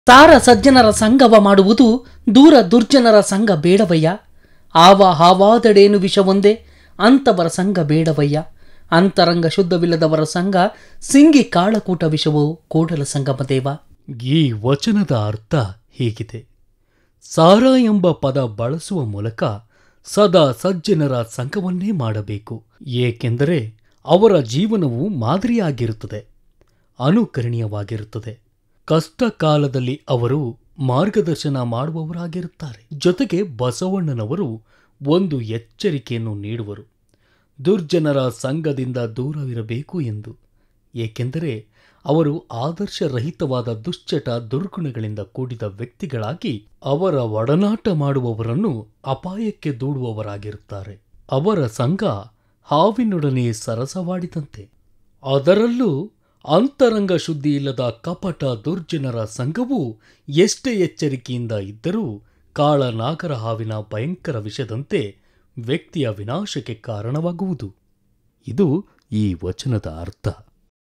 ಸಾರ ಸಜ್ಜನರ ಸಂಗವ ಮಾಡುವುದು ದೂರ ದುರ್ಜನರ ಸಂಘ ಬೇಡವಯ್ಯ. ಆವ ಹಾವಾದಡೇನು ವಿಷವೊಂದೇ ಅಂತವರ ಸಂಘ ಬೇಡವಯ್ಯ. ಅಂತರಂಗ ಶುದ್ಧವಿಲ್ಲದವರ ಸಂಘ ಸಿಂಗಿ ಕಾಳಕೂಟ ವಿಷವೋ ಕೂಡಲ ಸಂಗಮದೇವ. ಈ ವಚನದ ಅರ್ಥ ಹೀಗಿದೆ: ಸಾರ ಎಂಬ ಪದ ಬಳಸುವ ಮೂಲಕ ಸದಾ ಸಜ್ಜನರ ಸಂಘವನ್ನೇ ಮಾಡಬೇಕು. ಏಕೆಂದರೆ ಅವರ ಜೀವನವು ಮಾದರಿಯಾಗಿರುತ್ತದೆ, ಅನುಕರಣೀಯವಾಗಿರುತ್ತದೆ. ಕಷ್ಟ ಕಾಲದಲ್ಲಿ ಅವರು ಮಾರ್ಗದರ್ಶನ ಮಾಡುವವರಾಗಿರುತ್ತಾರೆ. ಜೊತೆಗೆ ಬಸವಣ್ಣನವರು ಒಂದು ಎಚ್ಚರಿಕೆಯನ್ನು ನೀಡುವರು: ದುರ್ಜನರ ಸಂಘದಿಂದ ದೂರವಿರಬೇಕು ಎಂದು. ಏಕೆಂದರೆ ಅವರು ಆದರ್ಶರಹಿತವಾದ ದುಶ್ಚಟ ದುರ್ಗುಣಗಳಿಂದ ಕೂಡಿದ ವ್ಯಕ್ತಿಗಳಾಗಿ ಅವರ ಒಡನಾಟ ಮಾಡುವವರನ್ನು ಅಪಾಯಕ್ಕೆ ದೂಡುವವರಾಗಿರುತ್ತಾರೆ. ಅವರ ಸಂಘ ಹಾವಿನೊಡನೆ ಸರಸವಾಡಿದಂತೆ. ಅದರಲ್ಲೂ ಅಂತರಂಗ ಶುದ್ಧಿ ಇಲ್ಲದ ಕಪಟ ದುರ್ಜನರ ಸಂಘವು ಎಷ್ಟೇ ಎಚ್ಚರಿಕೆಯಿಂದ ಇದ್ದರೂ ಕಾಳನಾಗರ ಹಾವಿನ ಭಯಂಕರ ವಿಷದಂತೆ ವ್ಯಕ್ತಿಯ ವಿನಾಶಕ್ಕೆ ಕಾರಣವಾಗುವುದು. ಇದು ಈ ವಚನದ ಅರ್ಥ.